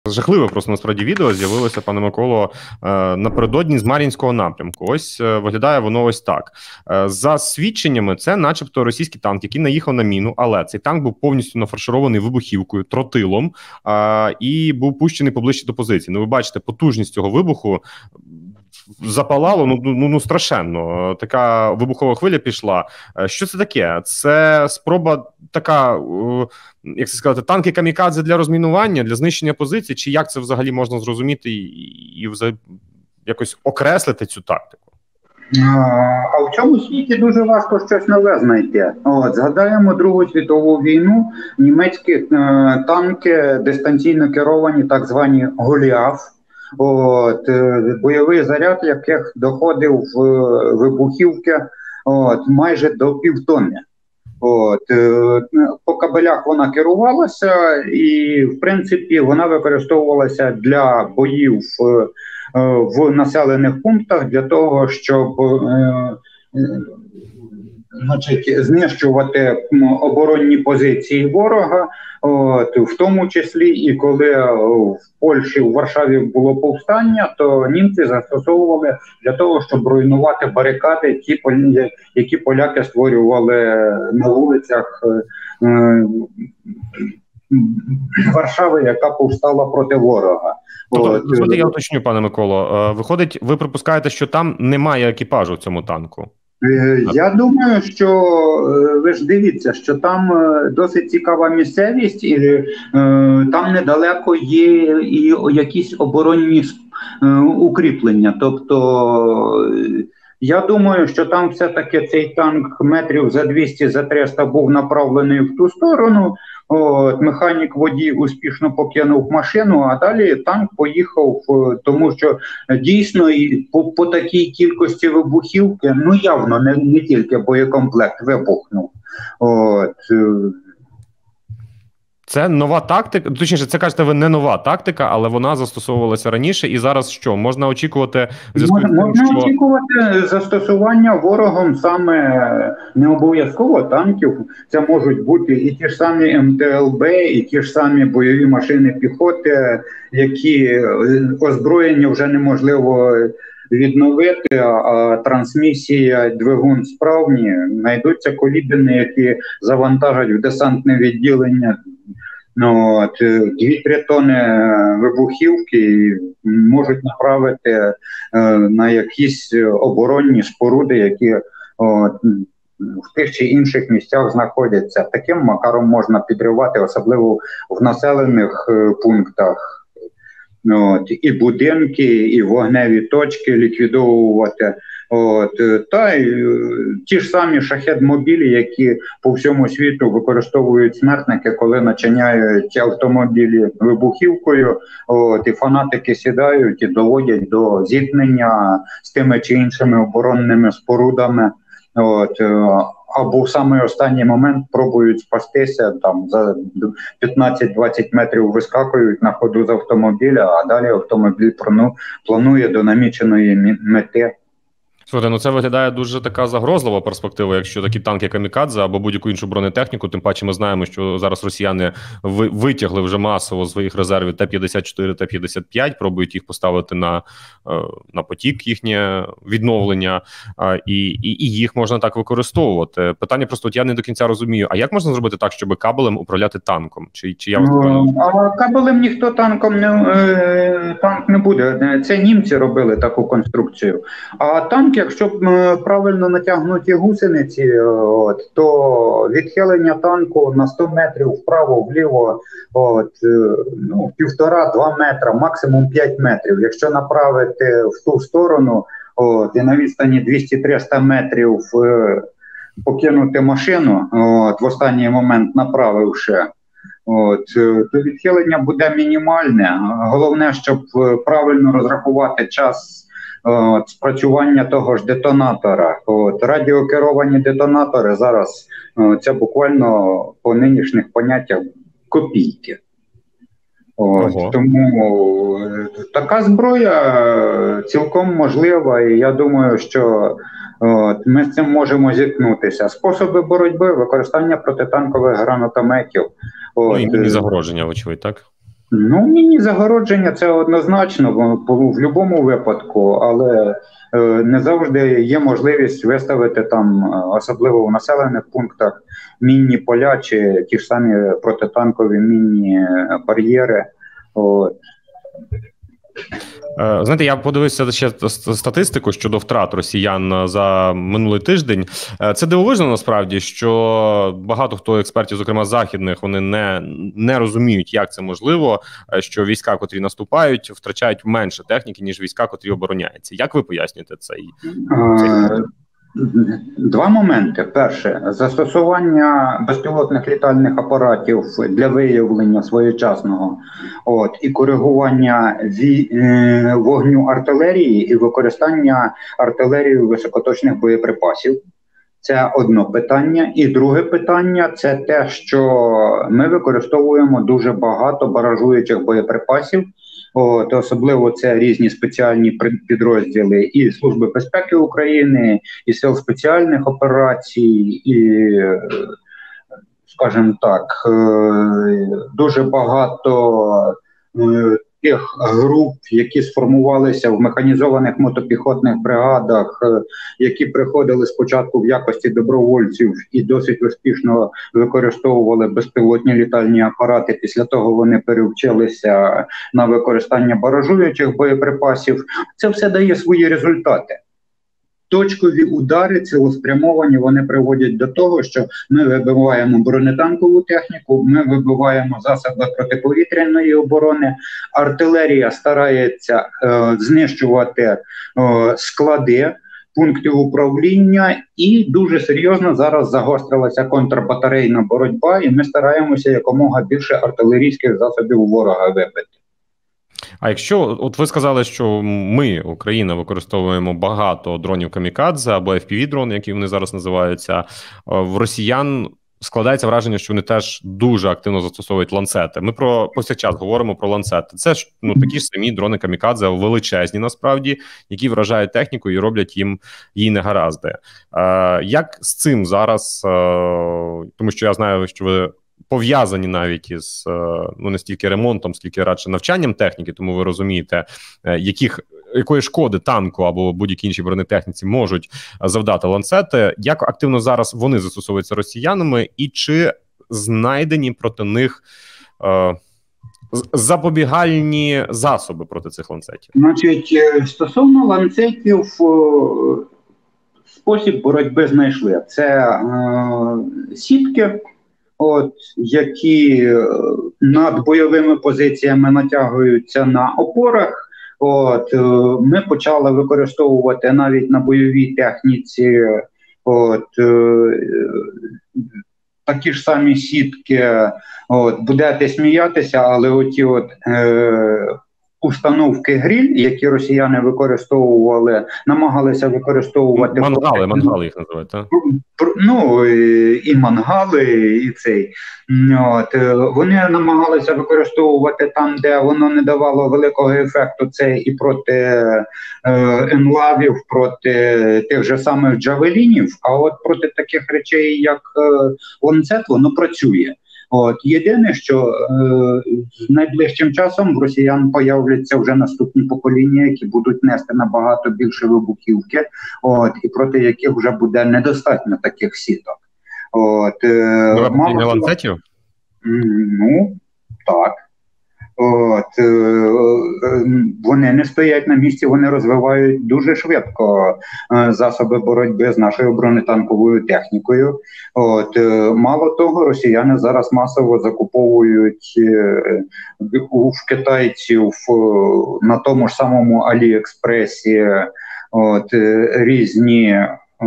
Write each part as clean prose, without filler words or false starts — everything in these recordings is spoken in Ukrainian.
Жахливе просто насправді відео з'явилося, пане Миколо, напередодні з Мар'їнського напрямку. Ось виглядає воно ось так. За свідченнями, це начебто російський танк, який наїхав на міну, але цей танк був повністю нафарширований вибухівкою, тротилом, і був пущений поближче до позиції. Ну, ви бачите, потужність цього вибуху запалало, ну страшенно. Така вибухова хвиля пішла. Що це таке? Це спроба така, як це сказати, танки камікадзе для розмінування, для знищення позицій? Чи як це взагалі можна зрозуміти і якось окреслити цю тактику? А в цьому світі дуже важко щось нове знайти. Згадаємо Другу світову війну, німецькі танки дистанційно керовані, так звані Голіаф, бойовий заряд яких доходив в вибухівки майже до півтонни. По кабелях вона керувалася і, в принципі, вона використовувалася для боїв в населених пунктах для того, щоб знищувати оборонні позиції ворога, в тому числі і коли в Польщі, в Варшаві було повстання, то німці застосовували для того, щоб руйнувати барикади, які поляки створювали на вулицях Варшави, яка повстала проти ворога. Тобто, я уточню, пане Миколо, виходить, ви припускаєте, що там немає екіпажу в цьому танку? Я думаю, що ви ж дивіться, що там досить цікава місцевість, і там недалеко є і якісь оборонні укріплення. Тобто, я думаю, що там все-таки цей танк метрів за 200, за 300 був направлений в ту сторону. Механік водій успішно покинув машину, а далі танк поїхав, тому що дійсно і по такій кількості вибухівки, ну явно не тільки боєкомплект вибухнув. Це нова тактика, точніше, це, кажете, ви не нова тактика, але вона застосовувалася раніше, і зараз що? Можна очікувати в зв'язку з тим, Можна очікувати застосування ворогом саме не обов'язково танків. Це можуть бути і ті ж самі МТЛБ, і ті ж самі бойові машини піхоти, які озброєння вже неможливо відновити, а трансмісія, двигун справні. Знайдуться колібіни, які завантажать в десантне відділення 2-3 тонни вибухівки і можуть направити на якісь оборонні споруди, які в тих чи інших місцях знаходяться. Таким макаром можна підривати, особливо в населених пунктах. І будинки, і вогневі точки ліквідовувати. Та й ті ж самі шахед-мобілі, які по всьому світу використовують смертники, коли начиняють автомобілі вибухівкою, і фанатики сідають і доводять до зіткнення з тими чи іншими оборонними спорудами. Або в самий останній момент пробують спастися, там за 15-20 метрів вискакують на ходу з автомобіля, а далі автомобіль планує до наміченої мети. Слухайте, це виглядає дуже така загрозлива перспектива, якщо такі танки камікадзе або будь-яку іншу бронетехніку, тим паче ми знаємо, що зараз росіяни витягли вже масово з своїх резервів Т-54, Т-55, пробують їх поставити на потік, їхнє відновлення, і їх можна так використовувати. Питання просто, я не до кінця розумію, а як можна зробити так, щоб кабелем управляти танком? Чи я вас а кабелем ніхто танк не буде. Це німці робили таку конструкцію. А танк, якщо правильно натягнуті гусениці, то відхилення танку на 100 метрів вправо-вліво 1,5-2 метра, максимум 5 метрів. Якщо направити в ту сторону і на відстані 200-300 метрів покинути машину, в останній момент направивши, то відхилення буде мінімальне. Головне, щоб правильно розрахувати час спрацювання того ж детонатора. Радіокеровані детонатори зараз це буквально по нинішніх поняттях копійки. Тому така зброя цілком можлива, і я думаю, що ми з цим можемо зіткнутися. Способи боротьби, використання протитанкових гранатометів. І міні-загроження, вочевидь, так? Ну, мінні загородження це однозначно в будь-якому випадку, але не завжди є можливість виставити там, особливо в населених пунктах, мінні поля чи ті ж самі протитанкові мінні бар'єри. От. Знаєте, я подивився ще статистику щодо втрат росіян за минулий тиждень. Це дивовижно, насправді, що багато хто експертів, зокрема західних, вони не розуміють, як це можливо, що війська, котрі наступають, втрачають менше техніки, ніж війська, котрі обороняються. Як ви пояснюєте цей? Два моменти. Перше, застосування безпілотних літальних апаратів для виявлення своєчасного і коригування вогню артилерії і використання артилерії високоточних боєприпасів. Це одне питання. І друге питання – це те, що ми використовуємо дуже багато баражуючих боєприпасів. Особливо це різні спеціальні підрозділи і Служби безпеки України, і Сил спеціальних операцій, і, скажімо так, дуже багато тих груп, які сформувалися в механізованих мотопіхотних бригадах, які приходили спочатку в якості добровольців і досить успішно використовували безпілотні літальні апарати. Після того вони перевчилися на використання баражуючих боєприпасів. Це все дає свої результати. Точкові удари цілеспрямовані, вони приводять до того, що ми вибиваємо бронетанкову техніку, ми вибиваємо засоби протиповітряної оборони, артилерія старається знищувати склади, пункти управління, і дуже серйозно зараз загострилася контрбатарейна боротьба, і ми стараємося якомога більше артилерійських засобів ворога вибити. А якщо, от ви сказали, що ми, Україна, використовуємо багато дронів камікадзе або FPV-дрони, які вони зараз називаються, в росіян складається враження, що вони теж дуже активно застосовують ланцети. Ми повсякчас говоримо про ланцети. Це ж такі ж самі дрони камікадзе, величезні насправді, які вражають техніку і роблять їй негаразди. Як з цим зараз, тому що я знаю, що ви пов'язані навіть із не стільки ремонтом, скільки радше навчанням техніки, тому ви розумієте, якої шкоди танку або будь-якій іншій бронетехніці можуть завдати ланцети. Як активно зараз вони застосовуються росіянами, і чи знайдені проти них запобігальні засоби проти цих ланцетів? Значить, стосовно ланцетів, спосіб боротьби знайшли. Це сітки, які над бойовими позиціями натягуються на опорах. Ми почали використовувати навіть на бойовій техніці такі ж самі сітки. Будете сміятися, але оті установки гриль, які росіяни використовували, намагалися використовувати... Мангали їх називають, так? І мангали, і цей. Вони намагалися використовувати там, де воно не давало великого ефекту, це і проти енлавів, проти тих же самих джавелінів, а от проти таких речей, як ланцет, воно працює. Єдине, що найближчим часом в росіян появляться вже наступні покоління, які будуть нести набагато більше вибухівки, і проти яких вже буде недостатньо таких сіток. Покоління ланцетів? Ну, так. Вони не стоять на місці, вони розвивають дуже швидко засоби боротьби з нашою бронетанковою технікою. Мало того, росіяни зараз масово закуповують в китайців на тому ж самому Аліекспресі різні,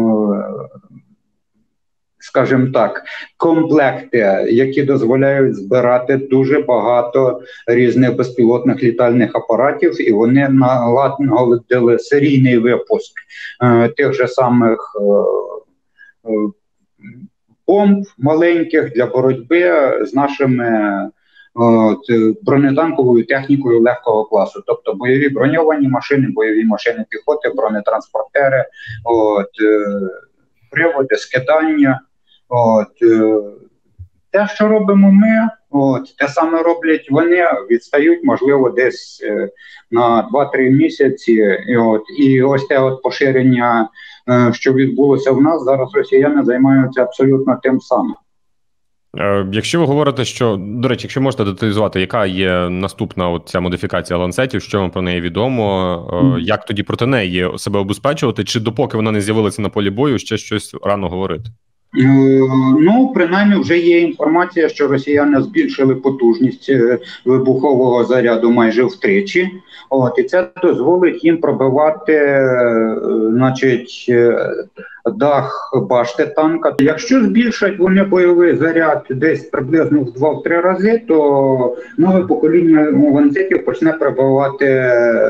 скажімо так, комплекти, які дозволяють збирати дуже багато різних безпілотних літальних апаратів, і вони наладили серійний випуск тих же самих бомб маленьких для боротьби з нашими бронетанковою технікою легкого класу, тобто бойові броньовані машини, бойові машини піхоти, бронетранспортери, приводи, скидання. Те, що робимо ми, Те саме роблять вони, відстають, можливо, десь на 2-3 місяці. І ось те поширення, що відбулося в нас, зараз росіяни займаються абсолютно тим самим. Якщо ви говорите, що, до речі, якщо можете деталізувати, яка є наступна ця модифікація ланцетів, що вам про неї відомо, як тоді проти неї себе обезпечувати, чи допоки вона не з'явилася на полі бою, ще щось рано говорити? Принаймні вже є інформація, що росіяни збільшили потужність вибухового заряду майже втричі. І це дозволить їм пробивати, дах башти танка. Якщо збільшать вони бойовий заряд десь приблизно в 2-3 рази, то нове покоління ланцетів почне пробивати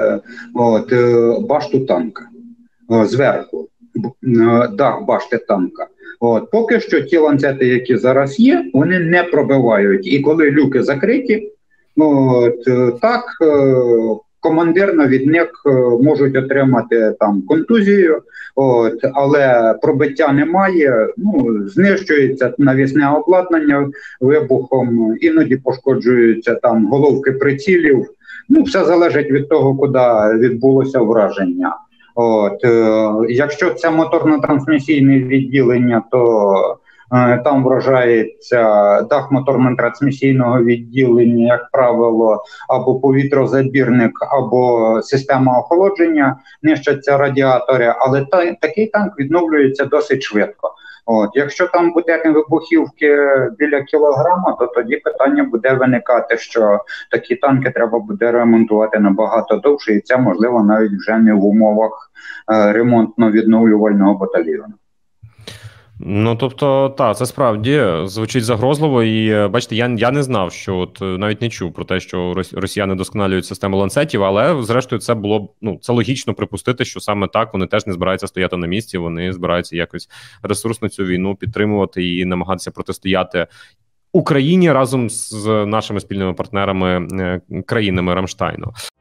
башту танка зверху, дах башти танка. Поки що ті ланцети, які зараз є, вони не пробивають. І коли люки закриті, командир навідник можуть отримати там контузію, але пробиття немає, знищується навісне обладнання вибухом, іноді пошкоджуються там головки прицілів. Все залежить від того, куди відбулося враження. Якщо це моторно-трансмісійне відділення, то там вражається дах моторно-трансмісійного відділення, як правило, або повітрозабірник, або система охолодження, нищаться радіатори, але такий танк відновлюється досить швидко. Якщо там буде вибухівки біля кілограма, то тоді питання буде виникати, що такі танки треба буде ремонтувати набагато довше, і це можливо навіть вже не в умовах ремонтно-відновлювального батальйону. Тобто, це справді звучить загрозливо, і бачите, я не знав, що навіть не чув про те, що росіяни досконалюють систему ланцетів, але зрештою це було, це логічно припустити, що саме так вони теж не збираються стояти на місці, вони збираються якось ресурсно цю війну підтримувати і намагатися протистояти Україні разом з нашими спільними партнерами, країнами Рамштайну.